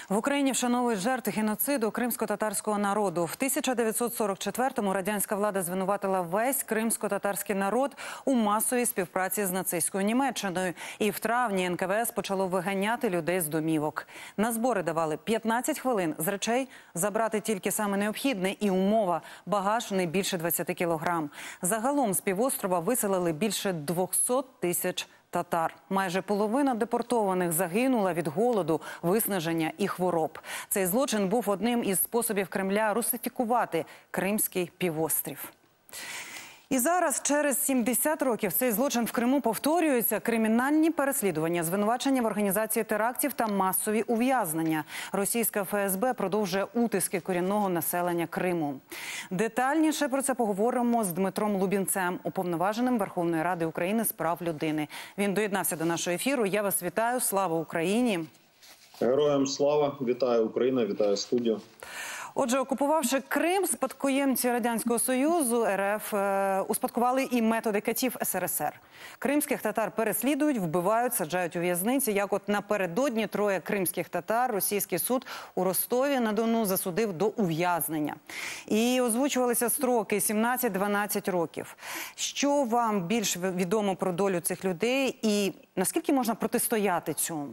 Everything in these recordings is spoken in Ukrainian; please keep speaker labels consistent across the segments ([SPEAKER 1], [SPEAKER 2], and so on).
[SPEAKER 1] В Україні вшановують жертв геноциду кримсько-татарського народу. В 1944-му радянська влада звинуватила весь кримсько-татарський народ у масовій співпраці з нацистською Німеччиною. І в травні НКВС почало виганяти людей з домівок. На збори давали 15 хвилин. З речей забрати тільки саме необхідне і умова – багаж не більше 20 кілограм. Загалом з півострова виселили більше 200 тисяч татар. Майже половина депортованих загинула від голоду, виснаження і хвороб. Цей злочин був одним із способів Кремля русифікувати Кримський півострів. І зараз, через 70 років, цей злочин в Криму повторюється. Кримінальні переслідування, звинувачення в організації терактів та масові ув'язнення. Російська ФСБ продовжує утиски корінного населення Криму. Детальніше про це поговоримо з Дмитром Лубінцем, уповноваженим Верховної Ради України з прав людини. Він доєднався до нашого ефіру. Я вас вітаю. Слава Україні!
[SPEAKER 2] Героям слава! Вітаю Україна, вітаю студію.
[SPEAKER 1] Отже, окупувавши Крим, спадкоємці Радянського Союзу, РФ, успадкували і методи катів СРСР. Кримських татар переслідують, вбивають, саджають у в'язниці. Як от напередодні троє кримських татар російський суд у Ростові-на-Дону засудив до ув'язнення. І озвучувалися строки 17-12 років. Що вам більш відомо про долю цих людей і наскільки можна протистояти цьому?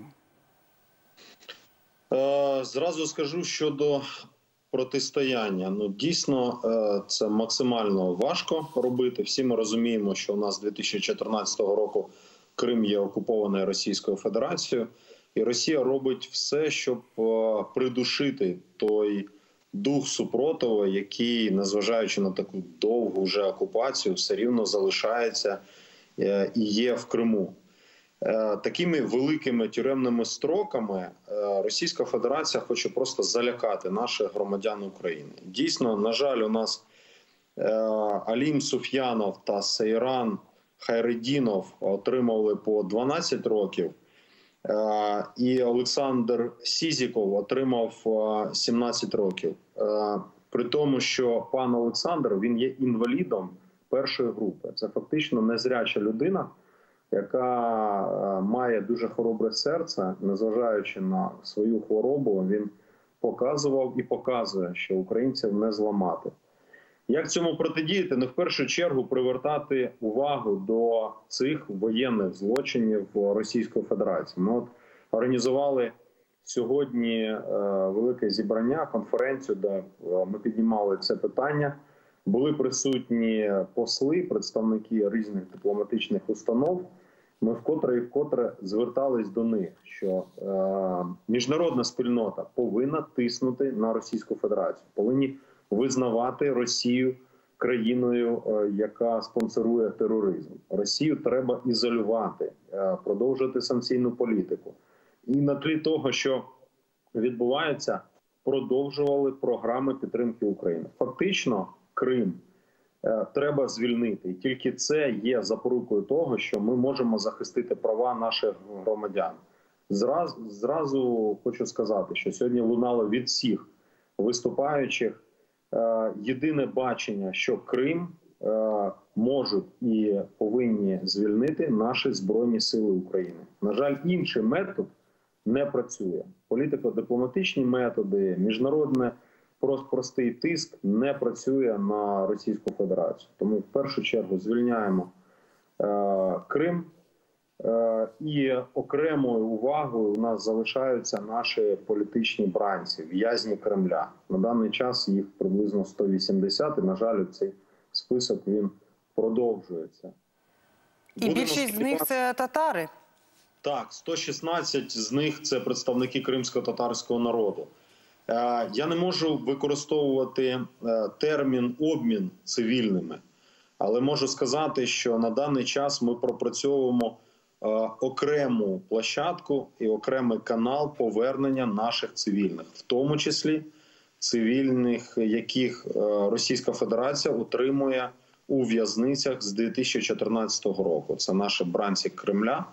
[SPEAKER 2] Зразу скажу щодо протистояння. Дійсно, це максимально важко робити. Всі ми розуміємо, що у нас з 2014 року Крим є окупований Російською Федерацією. І Росія робить все, щоб придушити той дух супротиву, який, незважаючи на таку довгу вже окупацію, все рівно залишається і є в Криму. Такими великими тюремними строками Російська Федерація хоче просто залякати наших громадян України. Дійсно, на жаль, у нас Алім Суф'янов та Сейран Хайреддінов отримали по 12 років, і Олександр Сізіков отримав 17 років. При тому, що пан Олександр, він є інвалідом першої групи. Це фактично незряча людина, яка має дуже хоробре серце, незважаючи на свою хворобу, він показував і показує, що українців не зламати. Як цьому протидіяти? В першу чергу привертати увагу до цих воєнних злочинів Російської Федерації. Ми організували сьогодні велике зібрання, конференцію, де ми піднімали це питання. Були присутні посли, представники різних дипломатичних установ. Ми вкотре і вкотре звертались до них, що міжнародна спільнота повинна тиснути на Російську Федерацію, повинні визнавати Росію країною, яка спонсорує тероризм. Росію треба ізолювати, продовжувати санкційну політику. І на тлі того, що відбувається, продовжували програми підтримки України. Фактично, Крим треба звільнити. І тільки це є запорукою того, що ми можемо захистити права наших громадян. Зразу хочу сказати, що сьогодні лунало від всіх виступаючих єдине бачення, що Крим можуть і повинні звільнити наші Збройні Сили України. На жаль, інший метод не працює. Політико-дипломатичні методи, міжнародне простий тиск не працює на Російську Федерацію. Тому в першу чергу звільняємо Крим, і окремою увагою у нас залишаються наші політичні бранці, в'язні Кремля. На даний час їх приблизно 180, і, на жаль, цей список він продовжується.
[SPEAKER 1] І більшість з них – це татари?
[SPEAKER 2] Так, 116 з них – це представники кримсько-татарського народу. Я не можу використовувати термін «обмін цивільними», але можу сказати, що на даний час ми пропрацьовуємо окрему площадку і окремий канал повернення наших цивільних, в тому числі цивільних, яких Російська Федерація утримує у в'язницях з 2014 року. Це наші бранці Кремля.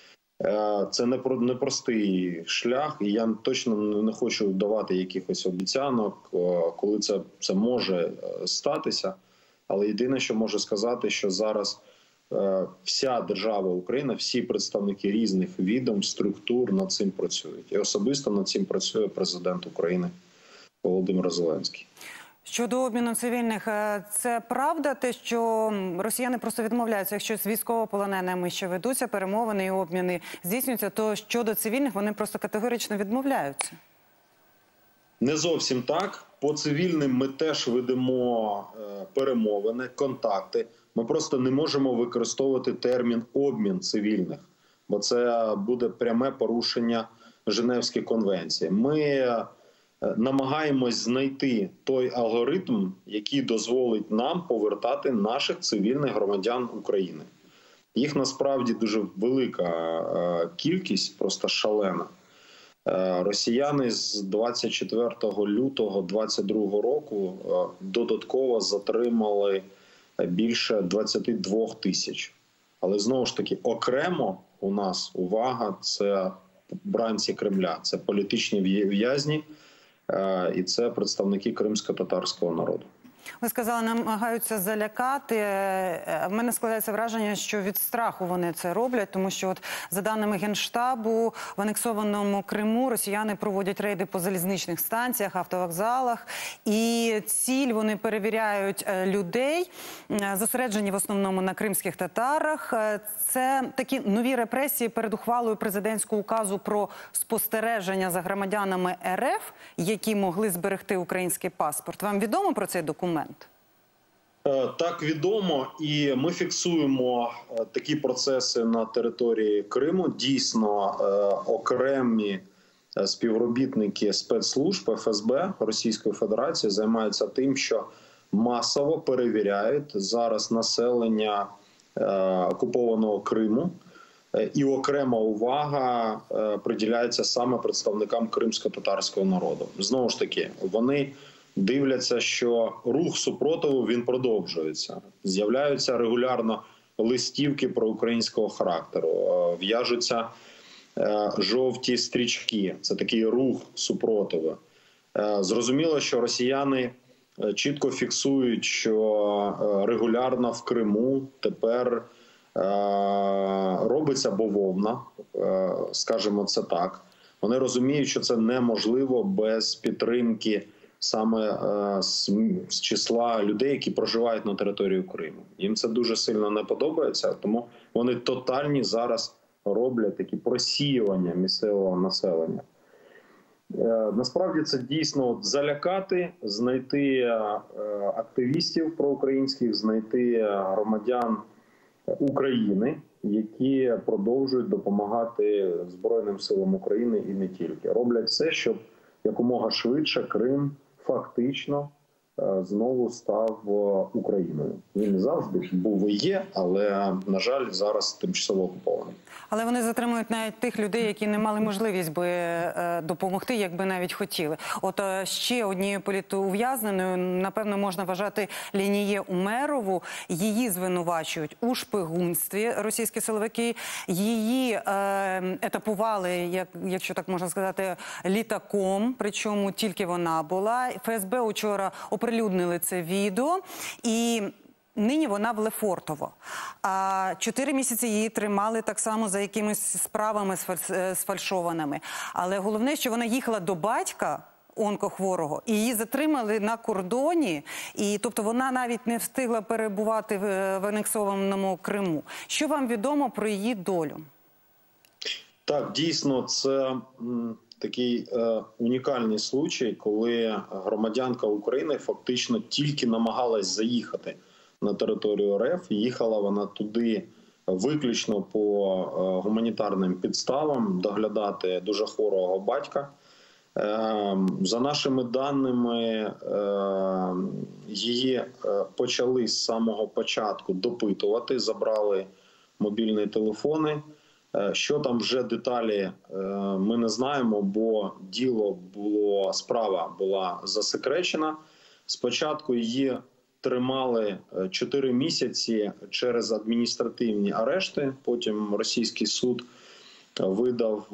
[SPEAKER 2] Це непростий шлях, і я точно не хочу давати якихось обіцянок, коли це може статися. Але єдине, що можу сказати, що зараз вся держава Україна, всі представники різних відомств, структур над цим працюють. І особисто над цим працює президент України Володимир Зеленський.
[SPEAKER 1] Щодо обміну цивільних, це правда те, що росіяни просто відмовляються, якщо з військовополоненими ще ведуться перемовини і обміни здійснюються, то щодо цивільних вони просто категорично відмовляються?
[SPEAKER 2] Не зовсім так. По цивільним ми теж ведемо перемовини, контакти. Ми просто не можемо використовувати термін «обмін цивільних», бо це буде пряме порушення Женевської конвенції. Ми намагаємось знайти той алгоритм, який дозволить нам повертати наших цивільних громадян України. Їх насправді дуже велика кількість, просто шалена. Росіяни з 24 лютого 2022 року додатково затримали більше 22 тисяч. Але знову ж таки, окремо у нас увага – це бранці Кремля, це політичні в'язні і це представники кримсько-татарського народу.
[SPEAKER 1] Ви сказали, намагаються залякати. В мене складається враження, що від страху вони це роблять, тому що, от, за даними Генштабу, в анексованому Криму росіяни проводять рейди по залізничних станціях, автовокзалах. І ціль вони перевіряють людей, зосереджені в основному на кримських татарах. Це такі нові репресії перед ухвалою президентського указу про спостереження за громадянами РФ, які могли зберегти український паспорт. Вам відомо про цей документ?
[SPEAKER 2] Так, відомо. І ми фіксуємо такі процеси на території Криму. Дійсно, окремі співробітники спецслужб ФСБ Російської Федерації займаються тим, що масово перевіряють зараз населення окупованого Криму. І окрема увага приділяється саме представникам кримсько-татарського народу. Знову ж таки, вони дивляться, що рух супротиву, він продовжується. З'являються регулярно листівки проукраїнського характеру, в'яжуться жовті стрічки. Це такий рух супротиву. Зрозуміло, що росіяни чітко фіксують, що регулярно в Криму тепер робиться бавовна, скажімо це так. Вони розуміють, що це неможливо без підтримки саме з числа людей, які проживають на території Криму. Їм це дуже сильно не подобається, тому вони тотальні зараз роблять такі просіювання місцевого населення. Насправді це дійсно залякати, знайти активістів проукраїнських, знайти громадян України, які продовжують допомагати Збройним силам України і не тільки. Роблять все, щоб якомога швидше Крим фактично знову став Україною. Він завжди був і є, але, на жаль, зараз тимчасово окупований.
[SPEAKER 1] Але вони затримують навіть тих людей, які не мали можливість би допомогти, якби навіть хотіли. От ще однією політув'язненою, напевно, можна вважати Лініє Умерову. Її звинувачують у шпигунстві російські силовики. Її етапували, якщо так можна сказати, літаком, причому тільки вона була. ФСБ учора оприлюднили це відео, і нині вона в Лефортово. 4 місяці її тримали так само за якимись справами сфальшованими. Але головне, що вона їхала до батька онкохворого, і її затримали на кордоні, і тобто вона навіть не встигла перебувати в анексованому Криму. Що вам відомо про її долю?
[SPEAKER 2] Так, дійсно, це такий унікальний случай, коли громадянка України фактично тільки намагалась заїхати на територію РФ. Їхала вона туди виключно по гуманітарним підставам, доглядати дуже хворого батька. За нашими даними, її почали з самого початку допитувати, забрали мобільні телефони. Що там вже деталі, ми не знаємо, бо справа була засекречена. Спочатку її тримали 4 місяці через адміністративні арешти, потім російський суд видав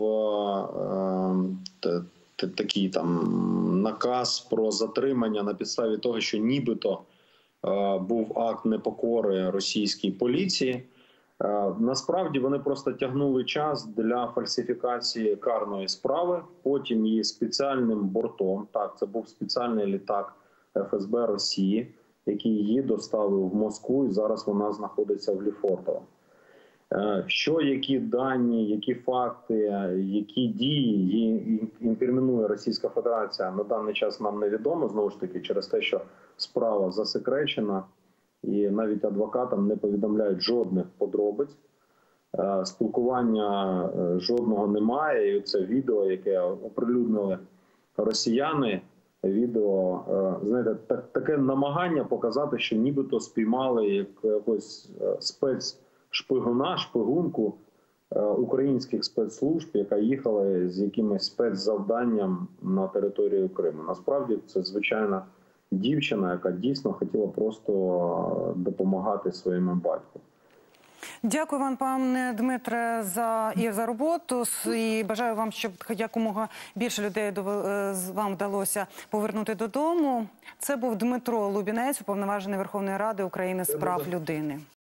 [SPEAKER 2] такий там наказ про затримання на підставі того, що нібито був акт непокори російській поліції. Насправді вони просто тягнули час для фальсифікації карної справи, потім її спеціальним бортом, так, це був спеціальний літак ФСБ Росії, який її доставив в Москву, і зараз вона знаходиться в Лефортово. Що, які дані, які факти, які дії її інкримінує Російська Федерація, на даний час нам невідомо, знову ж таки, через те, що справа засекречена, і навіть адвокатам не повідомляють жодних подробиць. Спілкування жодного немає, і це відео, яке оприлюднили росіяни, відео, знаєте, таке намагання показати, що нібито спіймали якогось спецшпигуна, шпигунку українських спецслужб, яка їхала з якимось спецзавданням на територію Криму. Насправді це звичайна дівчина, яка дійсно хотіла просто допомагати своєму батьку.
[SPEAKER 1] Дякую вам, пане Дмитре, за роботу. І бажаю вам, щоб якомога більше людей вам вдалося повернути додому. Це був Дмитро Лубінець, уповноважений Верховної Ради України з прав людини.